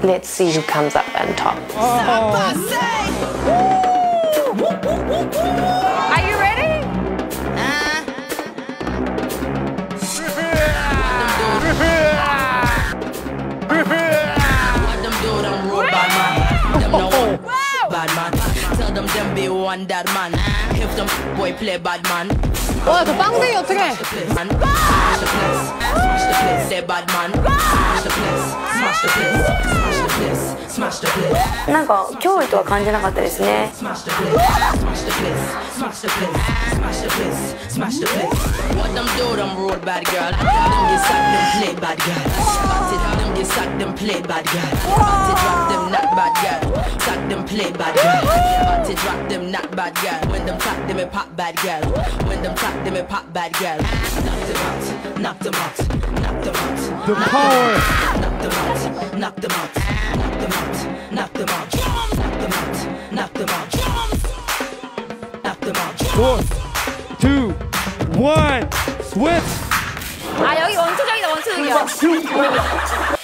Let's see who comes up on top. Are you ready? Bad man. Tell them be one that man. If them boy play bad man. 와, 저 빵댕이 어떡해? Smash the place. Smash the place. Say bad man. Smash the place. Smash the place. Smash the place. Smash the place. なんか脅威とは感じなかったですね。 Smash the place. Smash the place. Smash the place. Smash the place. Smash the place. What them do, them road bad girl. Them get sacked, them play bad girl. Them get sacked, them play bad girl. Drop them not bad girl. Sack them play bad girl. Drop them not bad girl. When them tap them a pop bad girl. When them tap them a pop bad girl. Knock them out. Knock them out. Knock them out. The power. Knock them out. Knock them out. Knock them out. Knock them out. Knock them out. Knock them out. Knock them out. 4, 2, 1, switch. 아, 여기 원초적이다, 원초적이야.